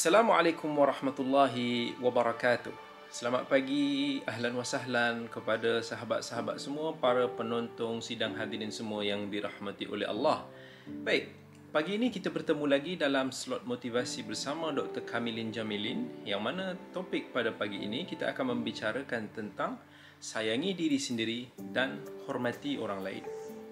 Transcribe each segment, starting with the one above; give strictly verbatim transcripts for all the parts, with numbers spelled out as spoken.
Assalamualaikum warahmatullahi wabarakatuh. Selamat pagi, ahlan wa sahlan kepada sahabat-sahabat semua, para penonton sidang hadirin semua yang dirahmati oleh Allah. Baik, pagi ini kita bertemu lagi dalam slot motivasi bersama Doktor Kamilin Jamilin, yang mana topik pada pagi ini kita akan membicarakan tentang sayangi diri sendiri dan hormati orang lain.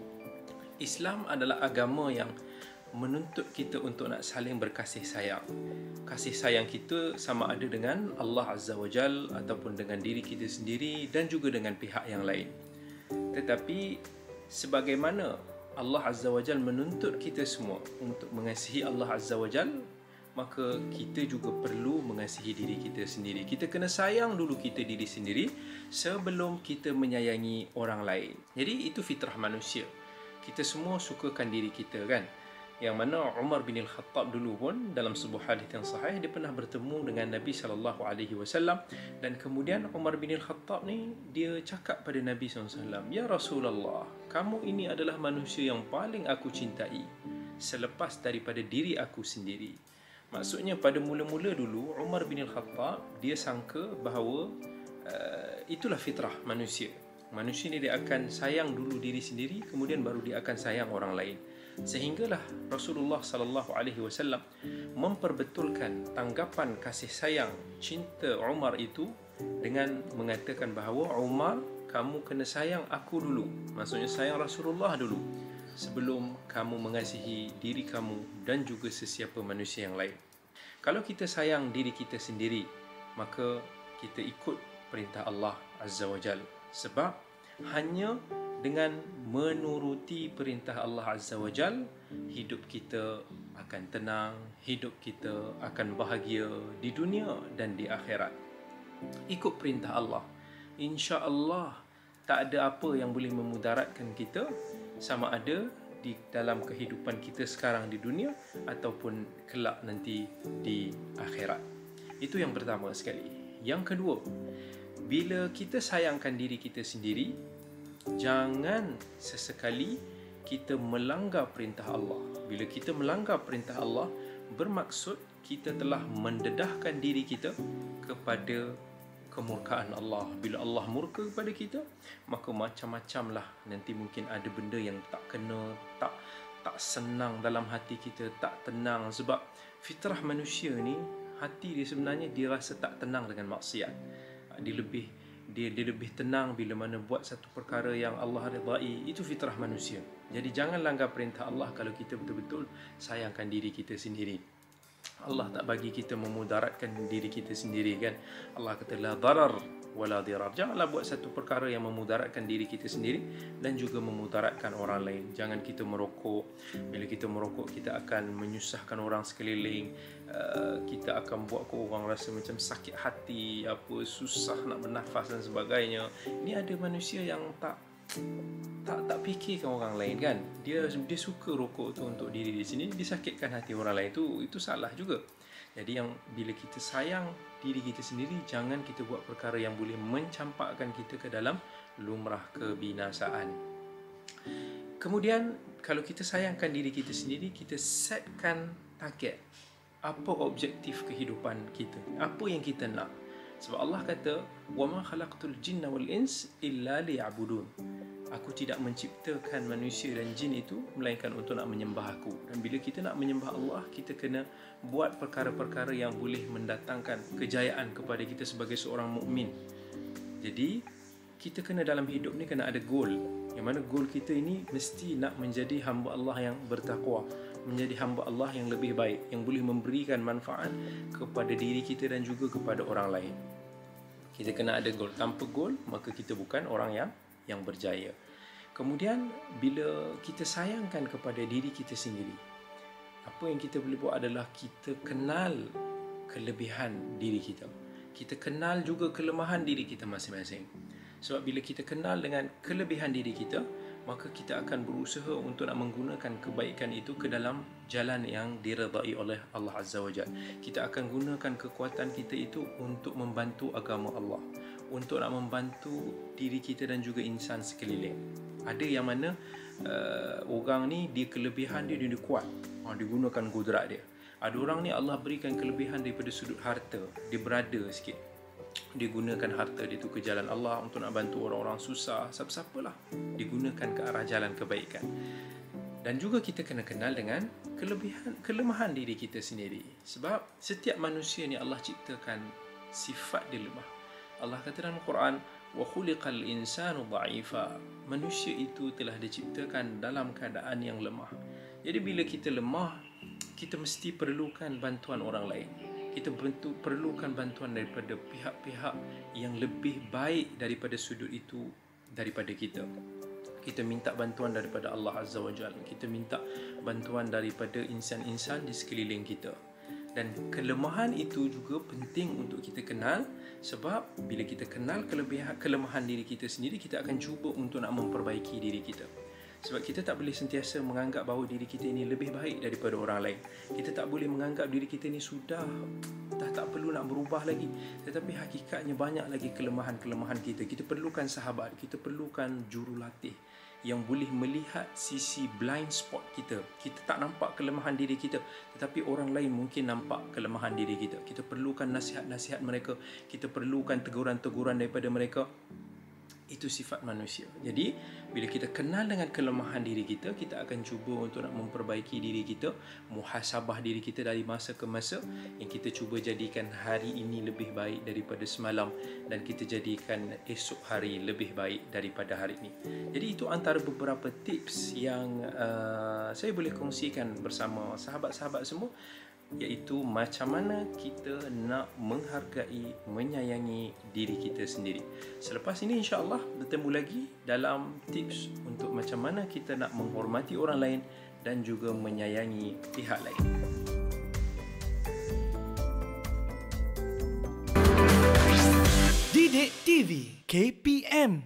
Islam adalah agama yang menuntut kita untuk nak saling berkasih sayang. Kasih sayang kita sama ada dengan Allah Azza wa Jal ataupun dengan diri kita sendiri dan juga dengan pihak yang lain. Tetapi sebagaimana Allah Azza wa Jal menuntut kita semua untuk mengasihi Allah Azza wa Jal, maka kita juga perlu mengasihi diri kita sendiri. Kita kena sayang dulu kita diri sendiri sebelum kita menyayangi orang lain. Jadi itu fitrah manusia. Kita semua sukakan diri kita, kan? Yang mana Umar bin Al-Khattab dulu pun dalam sebuah hadis yang sahih, dia pernah bertemu dengan Nabi sallallahu alaihi wasallam, dan kemudian Umar bin Al-Khattab ni dia cakap pada Nabi sallallahu alaihi wasallam, "Ya Rasulullah, kamu ini adalah manusia yang paling aku cintai selepas daripada diri aku sendiri." Maksudnya pada mula-mula dulu Umar bin Al-Khattab dia sangka bahawa uh, itulah fitrah manusia. Manusia ni dia akan sayang dulu diri sendiri, kemudian baru dia akan sayang orang lain. Sehinggalah Rasulullah sallallahu alaihi wasallam memperbetulkan tanggapan kasih sayang cinta Umar itu dengan mengatakan bahawa, Umar, kamu kena sayang aku dulu. Maksudnya sayang Rasulullah dulu sebelum kamu mengasihi diri kamu dan juga sesiapa manusia yang lain. Kalau kita sayang diri kita sendiri, maka kita ikut perintah Allah Azza wa Jal. Sebab hanya dengan menuruti perintah Allah Azza wa Jal, hidup kita akan tenang, hidup kita akan bahagia di dunia dan di akhirat. Ikut perintah Allah, insya Allah tak ada apa yang boleh memudaratkan kita, sama ada di dalam kehidupan kita sekarang di dunia ataupun kelak nanti di akhirat. Itu yang pertama sekali. Yang kedua, bila kita sayangkan diri kita sendiri, jangan sesekali kita melanggar perintah Allah. Bila kita melanggar perintah Allah, bermaksud kita telah mendedahkan diri kita kepada kemurkaan Allah. Bila Allah murka kepada kita, maka macam-macam lah. Nanti mungkin ada benda yang tak kena, tak tak senang dalam hati kita, tak tenang. Sebab fitrah manusia ni, hati dia sebenarnya dia rasa tak tenang dengan maksiat. Dia lebih Dia, dia lebih tenang bila mana buat satu perkara yang Allah redai. Itu fitrah manusia. Jadi jangan langgar perintah Allah kalau kita betul-betul sayangkan diri kita sendiri. Allah tak bagi kita memudaratkan diri kita sendiri, kan? Allah kata la darar wala dirar. Janganlah buat satu perkara yang memudaratkan diri kita sendiri dan juga memudaratkan orang lain. Jangan kita merokok. Bila kita merokok, kita akan menyusahkan orang sekeliling. Uh, kita akan buat ke orang rasa macam sakit hati, apa susah nak bernafas dan sebagainya. Ini ada manusia yang tak tak tak fikirkan orang lain, kan? Dia dia suka rokok tu untuk diri dia sendiri, disakitkan hati orang lain. Tu itu salah juga. Jadi yang bila kita sayang diri kita sendiri, jangan kita buat perkara yang boleh mencampakkan kita ke dalam lumrah kebinasaan. Kemudian kalau kita sayangkan diri kita sendiri, kita setkan target. Apa objektif kehidupan kita? Apa yang kita nak? Sebab Allah kata, "Wa ma khalaqtul jinna wal ins illa liya'budun." Aku tidak menciptakan manusia dan jin itu melainkan untuk nak menyembah aku. Dan bila kita nak menyembah Allah, kita kena buat perkara-perkara yang boleh mendatangkan kejayaan kepada kita sebagai seorang mukmin. Jadi kita kena dalam hidup ni kena ada goal. Yang mana goal kita ini mesti nak menjadi hamba Allah yang bertakwa, menjadi hamba Allah yang lebih baik, yang boleh memberikan manfaat kepada diri kita dan juga kepada orang lain. Kita kena ada goal. Tanpa goal, maka kita bukan orang yang yang berjaya. Kemudian bila kita sayangkan kepada diri kita sendiri, apa yang kita boleh buat adalah kita kenal kelebihan diri kita. Kita kenal juga kelemahan diri kita masing-masing. Sebab bila kita kenal dengan kelebihan diri kita, maka kita akan berusaha untuk nak menggunakan kebaikan itu ke dalam jalan yang diredai oleh Allah Azza wa Jalla. Kita akan gunakan kekuatan kita itu untuk membantu agama Allah, untuk nak membantu diri kita dan juga insan sekeliling. Ada yang mana uh, orang ni dia kelebihan dia, dia, dia kuat, ha, dia gunakan kudrat dia. Ada orang ni Allah berikan kelebihan daripada sudut harta, dia berada sikit, dia gunakan harta dia tu ke jalan Allah untuk nak bantu orang-orang susah, siapa-siapalah, digunakan ke arah jalan kebaikan. Dan juga kita kena kenal dengan kelebihan, kelemahan diri kita sendiri. Sebab setiap manusia ni Allah ciptakan sifat dia lemah. Allah kata dalam Al-Quran, wa khuliqal insanu dha'ifa. Manusia itu telah diciptakan dalam keadaan yang lemah. Jadi bila kita lemah, kita mesti perlukan bantuan orang lain. Kita bentuk, perlukan bantuan daripada pihak-pihak yang lebih baik daripada sudut itu daripada kita. Kita minta bantuan daripada Allah Azza wa Jalla. Kita minta bantuan daripada insan-insan di sekeliling kita. Dan kelemahan itu juga penting untuk kita kenal, sebab bila kita kenal kelebihan, kelemahan diri kita sendiri, kita akan cuba untuk nak memperbaiki diri kita. Sebab kita tak boleh sentiasa menganggap bahawa diri kita ini lebih baik daripada orang lain. Kita tak boleh menganggap diri kita ini sudah dah tak perlu nak berubah lagi. Tetapi hakikatnya banyak lagi kelemahan-kelemahan kita. Kita perlukan sahabat, kita perlukan jurulatih yang boleh melihat sisi blind spot kita. Kita tak nampak kelemahan diri kita, tetapi orang lain mungkin nampak kelemahan diri kita. Kita perlukan nasihat-nasihat mereka, kita perlukan teguran-teguran daripada mereka. Itu sifat manusia. Jadi bila kita kenal dengan kelemahan diri kita, kita akan cuba untuk nak memperbaiki diri kita, muhasabah diri kita dari masa ke masa, yang kita cuba jadikan hari ini lebih baik daripada semalam, dan kita jadikan esok hari lebih baik daripada hari ini. Jadi itu antara beberapa tips yang uh, saya boleh kongsikan bersama sahabat-sahabat semua, iaitu macam mana kita nak menghargai, menyayangi diri kita sendiri. Selepas ini insya-Allah bertemu lagi dalam tips untuk macam mana kita nak menghormati orang lain dan juga menyayangi pihak lain. Didik T V K P M.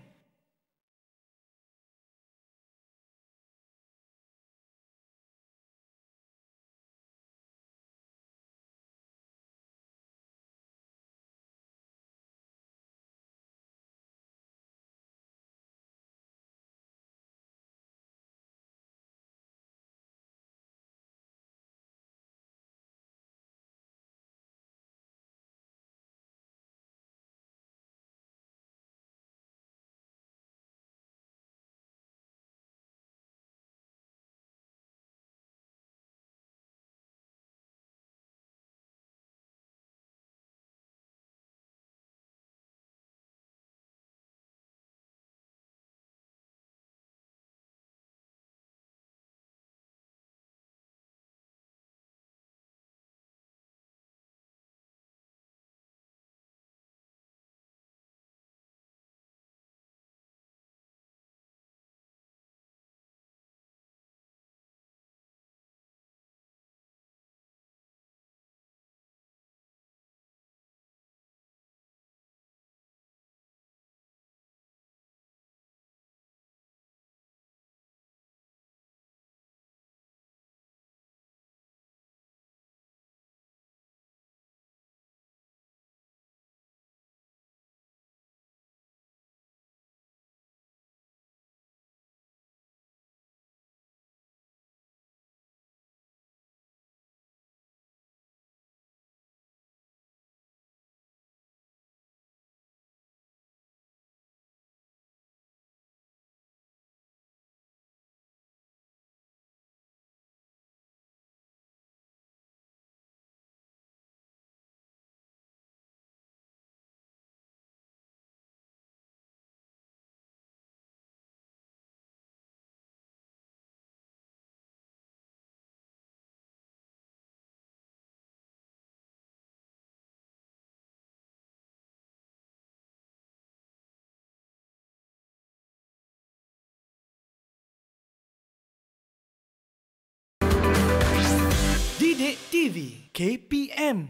Didik T V K P M.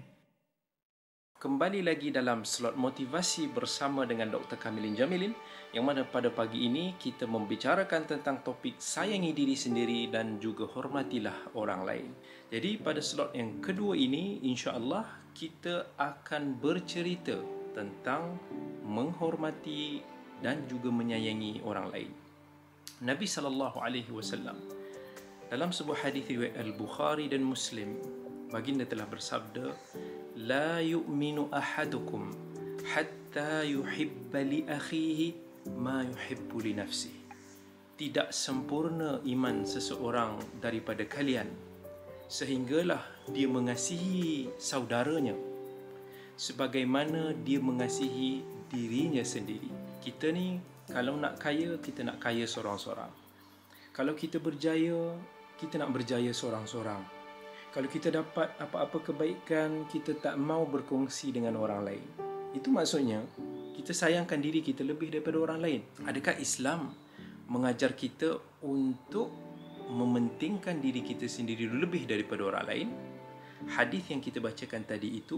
Kembali lagi dalam slot motivasi bersama dengan Doktor Kamilin Jamilin, yang mana pada pagi ini kita membicarakan tentang topik sayangi diri sendiri dan juga hormatilah orang lain. Jadi pada slot yang kedua ini, insya-Allah kita akan bercerita tentang menghormati dan juga menyayangi orang lain. Nabi sallallahu alaihi wasallam dalam sebuah hadis riwayat Al-Bukhari dan Muslim Baginda telah bersabda, la yu'minu ahadukum hatta yuhibba li akhihi ma yuhibbu li nafsihi. Tidak sempurna iman seseorang daripada kalian sehinggalah dia mengasihi saudaranya sebagaimana dia mengasihi dirinya sendiri. Kita ni kalau nak kaya, kita nak kaya seorang-seorang. Kalau kita berjaya, kita nak berjaya seorang-seorang. Kalau kita dapat apa-apa kebaikan, kita tak mau berkongsi dengan orang lain. Itu maksudnya kita sayangkan diri kita lebih daripada orang lain. Adakah Islam mengajar kita untuk mementingkan diri kita sendiri lebih daripada orang lain? Hadis yang kita bacakan tadi itu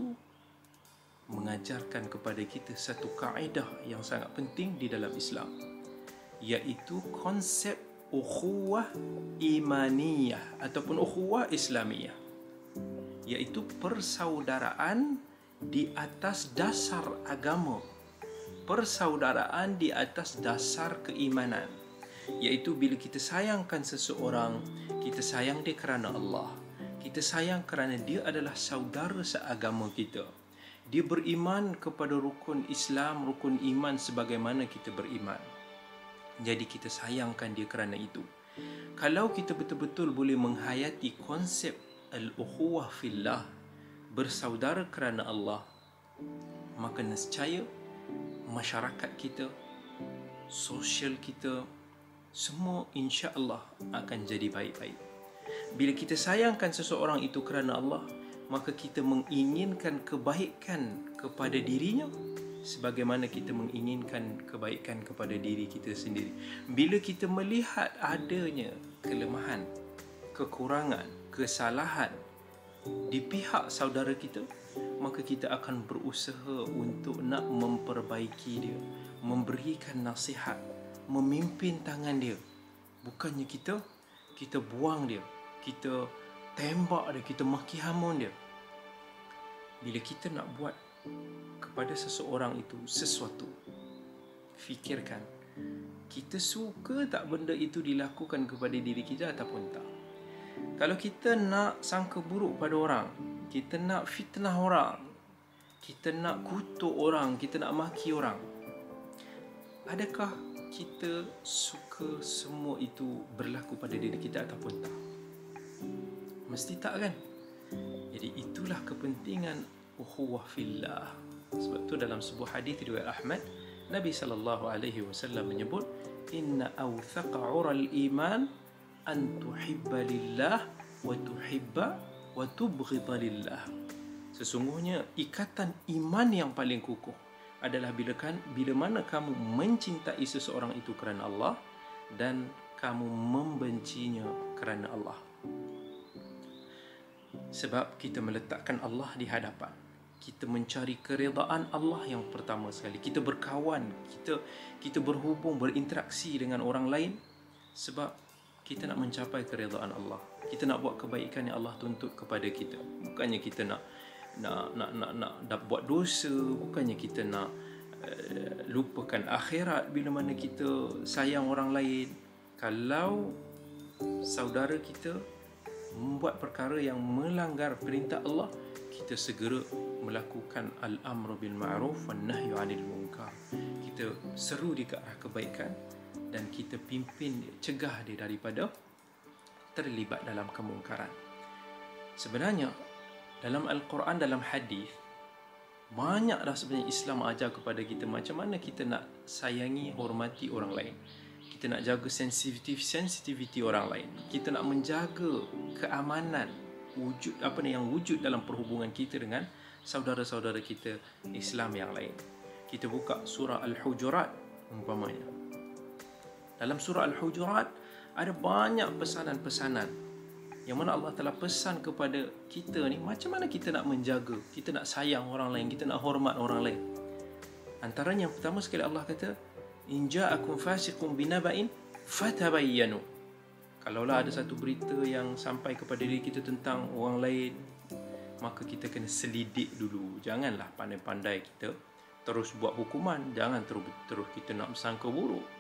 mengajarkan kepada kita satu kaedah yang sangat penting di dalam Islam, iaitu konsep ukhuwah imaniyah ataupun ukhuwah islamiyah, iaitu persaudaraan di atas dasar agama, persaudaraan di atas dasar keimanan. Iaitu bila kita sayangkan seseorang, kita sayang dia kerana Allah, kita sayang kerana dia adalah saudara seagama kita, dia beriman kepada rukun Islam, rukun iman sebagaimana kita beriman. Jadi kita sayangkan dia kerana itu. Kalau kita betul-betul boleh menghayati konsep al-ukhuwah fillah, bersaudara kerana Allah, maka nescaya masyarakat kita, sosial kita, semua insya-Allah akan jadi baik-baik. Bila kita sayangkan seseorang itu kerana Allah, maka kita menginginkan kebaikan kepada dirinya sebagaimana kita menginginkan kebaikan kepada diri kita sendiri. Bila kita melihat adanya kelemahan, kekurangan, kesalahan di pihak saudara kita, maka kita akan berusaha untuk nak memperbaiki dia, memberikan nasihat, memimpin tangan dia. Bukannya kita kita buang dia, kita tembak dia, kita maki hamun dia. Bila kita nak buat kepada seseorang itu sesuatu, fikirkan, kita suka tak benda itu dilakukan kepada diri kita ataupun tak. Kalau kita nak sangka buruk pada orang, kita nak fitnah orang, kita nak kutuk orang, kita nak maki orang, adakah kita suka semua itu berlaku pada diri kita ataupun tak? Mesti tak, kan? Jadi itulah kepentingan ukhuwah fillah. Sebab tu dalam sebuah hadis riwayat Ahmad, Nabi sallallahu alaihi wasallam menyebut, inna awthaqa 'ural iman an tuhibba lillah wa tuhibba wa tubghidha lillah. Sesungguhnya ikatan iman yang paling kukuh adalah bila kan bila mana kamu mencintai seseorang itu kerana Allah dan kamu membencinya kerana Allah. Sebab kita meletakkan Allah di hadapan, kita mencari keredaan Allah yang pertama sekali. Kita berkawan, kita kita berhubung, berinteraksi dengan orang lain sebab kita nak mencapai keredaan Allah. Kita nak buat kebaikan yang Allah tuntut kepada kita. Bukannya kita nak nak nak nak nak, nak buat dosa, bukannya kita nak uh, lupakan akhirat bila mana kita sayang orang lain. Kalau saudara kita membuat perkara yang melanggar perintah Allah, kita segera melakukan al-amru bil ma'ruf wan nahyu 'anil munkar. Kita seru dia ke arah kebaikan dan kita pimpin dia, cegah dia daripada terlibat dalam kemungkaran. Sebenarnya dalam Al-Quran, dalam hadis, banyak dah sebenarnya Islam ajar kepada kita macam mana kita nak sayangi, hormati orang lain. Kita nak jaga sensitivity sensitivity orang lain. Kita nak menjaga keamanan wujud apa ni yang wujud dalam perhubungan kita dengan saudara-saudara kita Islam yang lain. Kita buka surah Al-Hujurat umpamanya. Dalam surah Al-Hujurat ada banyak pesanan-pesanan yang mana Allah telah pesan kepada kita ni macam mana kita nak menjaga, kita nak sayang orang lain, kita nak hormat orang lain. Antaranya yang pertama sekali Allah kata, in ja'akum fasiqun binaba'in fatabayyanu. Kalaulah ada satu berita yang sampai kepada diri kita tentang orang lain, maka kita kena selidik dulu. Janganlah pandai-pandai kita terus buat hukuman, jangan terus terus kita nak bersangka buruk.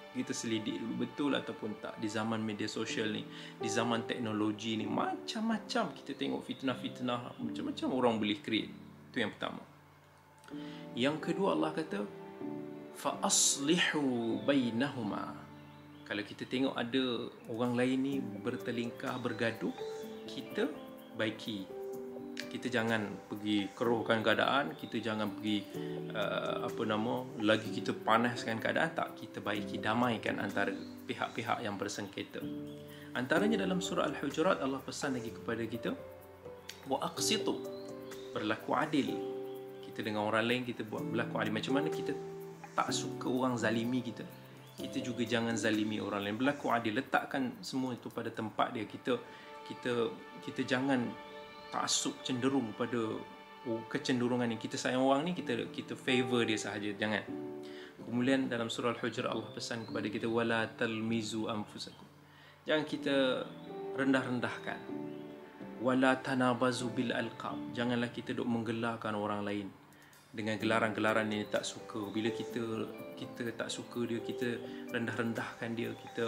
Kita selidik dulu betul ataupun tak. Di zaman media sosial ni, di zaman teknologi ni, macam-macam kita tengok fitnah-fitnah, macam-macam orang boleh create. Itu yang pertama. Yang kedua, Allah kata fa aslihu bainahuma. Kalau kita tengok ada orang lain ni bertelingkah, bergaduh, kita baiki. Kita jangan pergi keruhkan keadaan, kita jangan pergi uh, apa nama, lagi kita panaskan keadaan, tak, kita baiki, damaikan antara pihak-pihak yang bersengketa. Antaranya dalam surah Al-Hujurat, Allah pesan lagi kepada kita, wa aqsitu, berlaku adil. Kita dengan orang lain kita buat berlaku adil. Macam mana kita tak suka orang zalimi kita, kita juga jangan zalimi orang lain. Berlaku adil, letakkan semua itu pada tempat dia. Kita kita kita jangan taksub, cenderung pada oh, kecenderungan ni. Kita sayang orang ni, kita kita favor dia sahaja, jangan. Kemudian dalam surah Al-Hujurat Allah pesan kepada kita, wala talmizu anfusakum. Jangan kita rendah-rendahkan. Wala tanabazu bil alqab. Janganlah kita duk menggelarkan orang lain dengan gelaran-gelaran yang tak suka. Bila kita kita tak suka dia, kita rendah-rendahkan dia, kita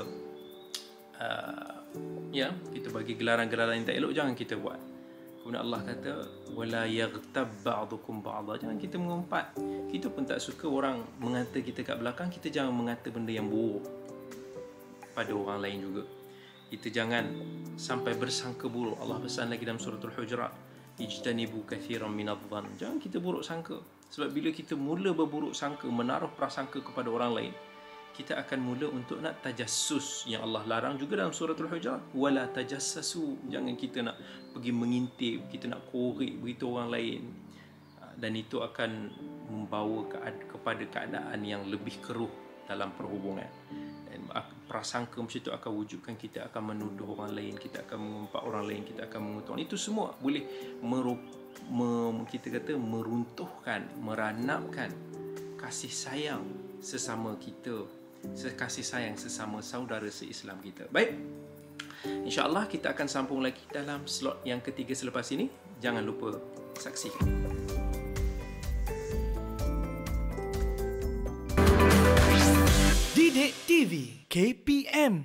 uh, ya, kita bagi gelaran-gelaran yang tak elok, jangan kita buat. Kemudian Allah kata wala yaghtab ba'dukum ba'dha. Jangan kita mengumpat. Kita pun tak suka orang mengata kita kat belakang, kita jangan mengata benda yang buruk pada orang lain juga. Kita jangan sampai bersangka buruk. Allah pesan lagi dalam surah Al-Hujurat, ijtanibu kathiran minadh-dhann. Jangan kita buruk sangka. Sebab bila kita mula berburuk sangka, menaruh prasangka kepada orang lain, kita akan mula untuk nak tajassus, yang Allah larang juga dalam surah Al-Hujurat, wala tajassasu. Jangan kita nak pergi mengintip, kita nak korek berita orang lain, dan itu akan membawa kepada keadaan yang lebih keruh dalam perhubungan. Dan prasangka macam itu akan wujudkan kita akan menuduh orang lain, kita akan mengumpat orang lain, kita akan mengutuk. Itu semua boleh merup, me, kita kata meruntuhkan, meranapkan kasih sayang sesama kita, kasih sayang sesama saudara se-Islam kita. Baik, InsyaAllah kita akan sambung lagi dalam slot yang ketiga selepas ini. Jangan lupa saksikan. Didik T V K P M.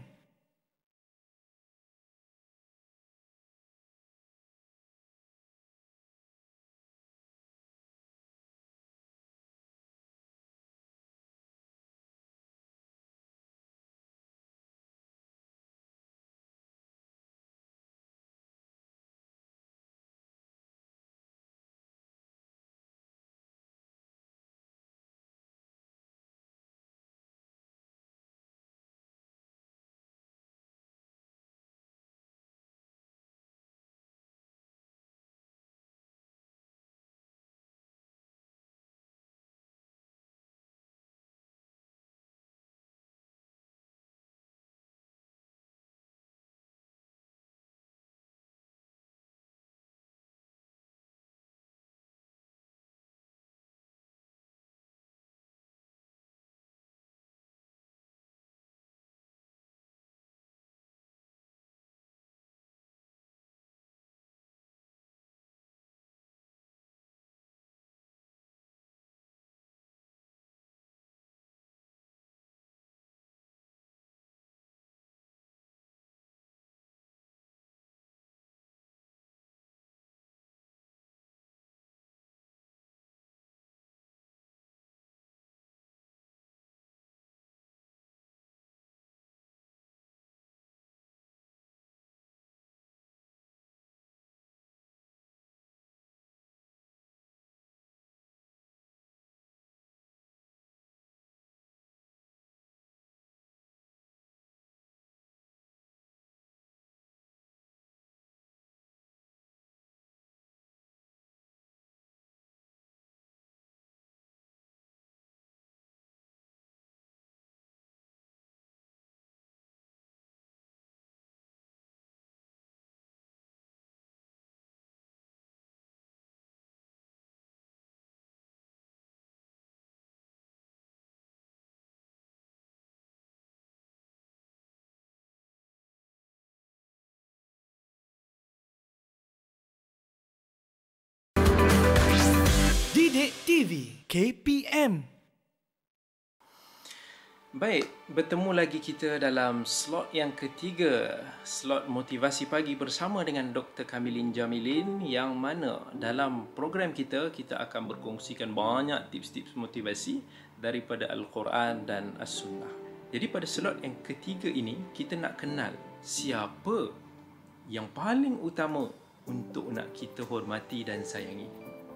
Didik T V K P M. Baik, bertemu lagi kita dalam slot yang ketiga, slot motivasi pagi bersama dengan Doktor Kamilin Jamilin, yang mana dalam program kita, kita akan berkongsikan banyak tips-tips motivasi daripada Al-Quran dan As-Sunnah. Jadi pada slot yang ketiga ini, kita nak kenal siapa yang paling utama untuk nak kita hormati dan sayangi.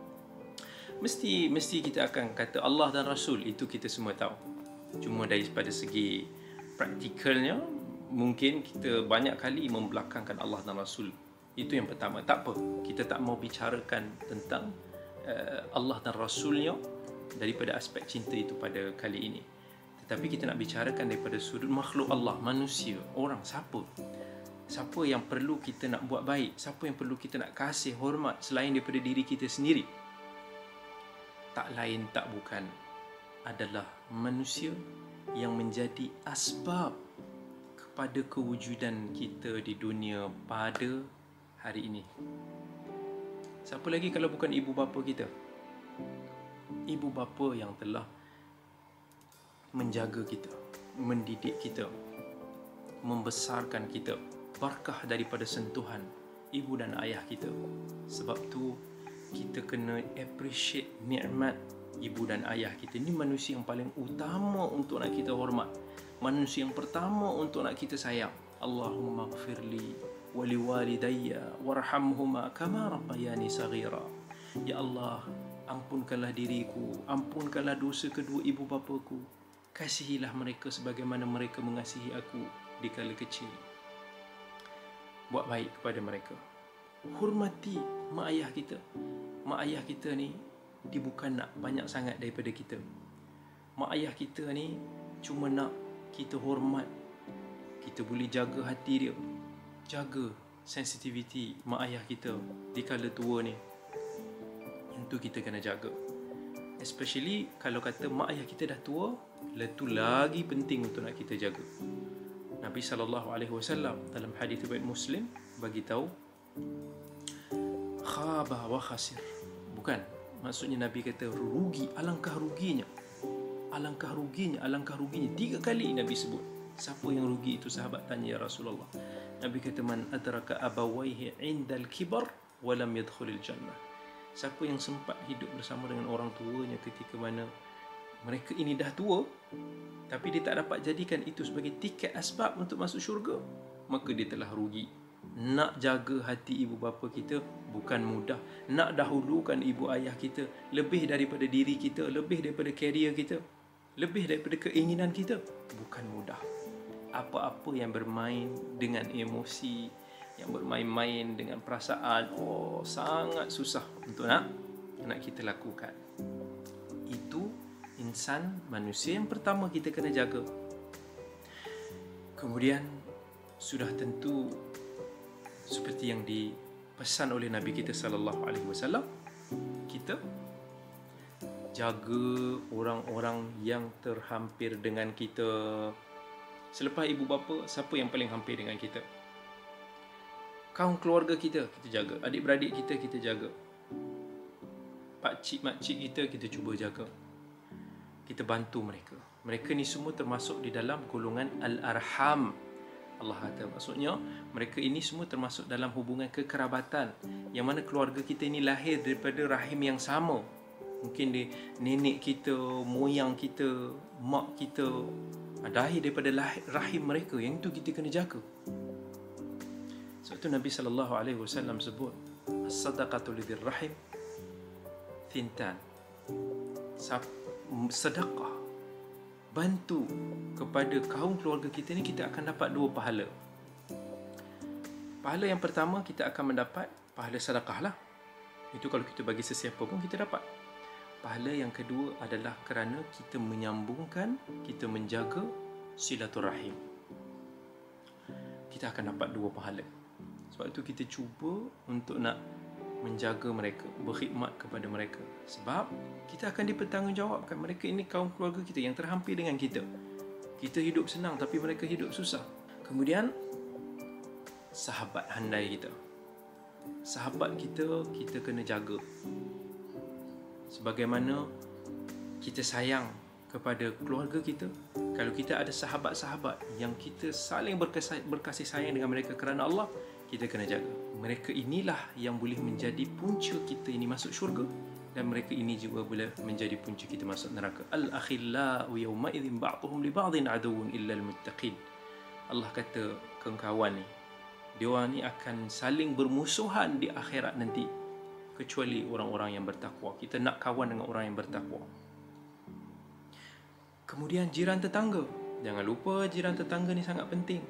Mesti mesti kita akan kata Allah dan Rasul, itu kita semua tahu. Cuma daripada segi praktikalnya, mungkin kita banyak kali membelakangkan Allah dan Rasul. Itu yang pertama. Tak apa, kita tak mau bicarakan tentang uh, Allah dan Rasulnya daripada aspek cinta itu pada kali ini. Tetapi kita nak bicarakan daripada sudut makhluk Allah, manusia, orang, siapa Siapa yang perlu kita nak buat baik, siapa yang perlu kita nak kasih hormat selain daripada diri kita sendiri. Tak lain tak bukan adalah manusia yang menjadi asbab kepada kewujudan kita di dunia pada hari ini. Siapa lagi kalau bukan ibu bapa kita? Ibu bapa yang telah menjaga kita, mendidik kita, membesarkan kita, barakah daripada sentuhan ibu dan ayah kita. Sebab tu kita kena appreciate nikmat ibu dan ayah kita. Ini manusia yang paling utama untuk nak kita hormat, manusia yang pertama untuk nak kita sayang. Allahumma gfirli wali walidayya warhamhuma kama rabbayani saghira. Ya Allah, ampunkanlah diriku, ampunkanlah dosa kedua ibu bapaku, kasihilah mereka sebagaimana mereka mengasihi aku di kala kecil. Buat baik kepada mereka, hormati mak ayah kita. Mak ayah kita ni dia bukan nak banyak sangat daripada kita. Mak ayah kita ni cuma nak kita hormat. Kita boleh jaga hati dia, jaga sensitivity mak ayah kita di kala tua ni. Yang tu kita kena jaga. Especially kalau kata mak ayah kita dah tua, itu lagi penting untuk nak kita jaga. Nabi sallallahu alaihi wasallam dalam hadis riwayat Muslim bagi tahu, khaba wa khasir. Bukan, maksudnya Nabi kata rugi, alangkah ruginya. Alangkah ruginya, alangkah ruginya. Tiga kali Nabi sebut. Siapa yang rugi itu? Sahabat tanya, ya Rasulullah. Nabi kata, man adraka abawaihi indal kibar walam yadkhulil jannah. Siapa yang sempat hidup bersama dengan orang tuanya ketika mana mereka ini dah tua, tapi dia tak dapat jadikan itu sebagai tiket asbab untuk masuk syurga, maka dia telah rugi. Nak jaga hati ibu bapa kita bukan mudah. Nak dahulukan ibu ayah kita lebih daripada diri kita, lebih daripada karier kita, lebih daripada keinginan kita, bukan mudah. Apa-apa yang bermain dengan emosi, yang bermain-main dengan perasaan, oh sangat susah untuk nak nak kita lakukan. Itu insan, manusia yang pertama kita kena jaga. Kemudian sudah tentu seperti yang dipesan oleh Nabi kita sallallahu alaihi wasallam, kita jaga orang-orang yang terhampir dengan kita. Selepas ibu bapa, siapa yang paling hampir dengan kita? Kaum keluarga kita, kita jaga. Adik-beradik kita, kita jaga. Pakcik, makcik kita, kita cuba jaga. Kita bantu mereka. Mereka ni semua termasuk di dalam golongan al-arham. Allah kata, maksudnya mereka ini semua termasuk dalam hubungan kekerabatan, yang mana keluarga kita ini lahir daripada rahim yang sama. Mungkin dia nenek kita, moyang kita, mak kita lahir daripada rahim mereka. Yang itu kita kena jaga. Sebab itu Nabi sallallahu alaihi wasallam sebut, as-sadaqatu lidzir rahim thintan. Sedekah, bantu kepada kaum keluarga kita ni, kita akan dapat dua pahala. Pahala yang pertama, kita akan mendapat pahala sedekah lah. Itu kalau kita bagi sesiapa pun kita dapat. Pahala yang kedua adalah kerana kita menyambungkan, kita menjaga silaturahim. Kita akan dapat dua pahala. Sebab itu kita cuba untuk nak menjaga mereka, berkhidmat kepada mereka. Sebab kita akan dipertanggungjawabkan. Mereka ini kaum keluarga kita yang terhampir dengan kita. Kita hidup senang tapi mereka hidup susah. Kemudian sahabat handai kita. Sahabat kita, kita kena jaga. Sebagaimana kita sayang kepada keluarga kita, kalau kita ada sahabat-sahabat yang kita saling berkasih, berkasih sayang dengan mereka kerana Allah, kita kena jaga. Mereka inilah yang boleh menjadi punca kita ini masuk syurga, dan mereka ini juga boleh menjadi punca kita masuk neraka. Al-akhillau yawma idzin ba'dhum li ba'dhin aduwwun illa al-muttaqin. Allah kata kawan ni, dia orang ni akan saling bermusuhan di akhirat nanti, kecuali orang-orang yang bertakwa. Kita nak kawan dengan orang yang bertakwa. Kemudian jiran tetangga. Jangan lupa jiran tetangga ni sangat penting.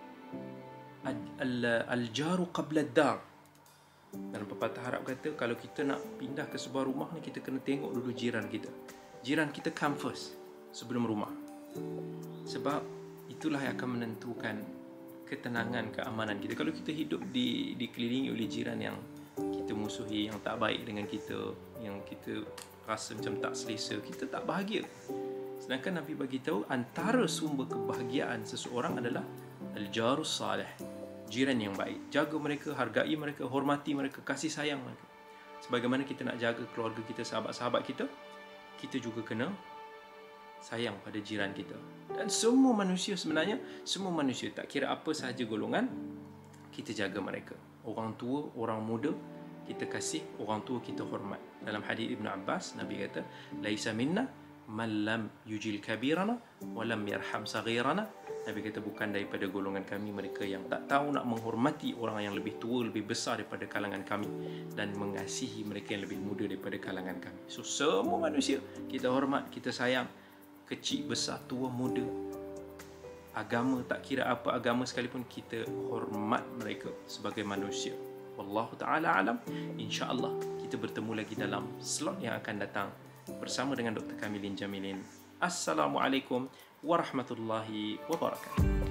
Al-jaru qabla ad-dar. Dalam pepatah Arab kata, kalau kita nak pindah ke sebuah rumah ni, kita kena tengok dulu jiran kita. Jiran kita come first sebelum rumah. Sebab itulah yang akan menentukan ketenangan, keamanan kita. Kalau kita hidup di dikelilingi oleh jiran yang kita musuhi, yang tak baik dengan kita, yang kita rasa macam tak selesa, kita tak bahagia. Sedangkan Nabi bagi tahu antara sumber kebahagiaan seseorang adalah al-jarus salih, jiran yang baik. Jaga mereka, hargai mereka, hormati mereka, kasih sayang mereka. Sebagaimana kita nak jaga keluarga kita, sahabat-sahabat kita, kita juga kena sayang pada jiran kita. Dan semua manusia sebenarnya, semua manusia, tak kira apa sahaja golongan, kita jaga mereka. Orang tua, orang muda, kita kasih. Orang tua kita hormat. Dalam hadis Ibn Abbas, Nabi kata, laisa minna man lam yujil kabirana wa lam yarham saghirana. Nabi kata, bukan daripada golongan kami mereka yang tak tahu nak menghormati orang yang lebih tua, lebih besar daripada kalangan kami, dan mengasihi mereka yang lebih muda daripada kalangan kami. So semua manusia kita hormat, kita sayang, kecil, besar, tua, muda, agama, tak kira apa agama sekalipun, kita hormat mereka sebagai manusia. Wallahu ta'ala alam. InsyaAllah kita bertemu lagi dalam slot yang akan datang bersama dengan Doktor Kamilin Jamilin. Assalamualaikum warahmatullahi wabarakatuh.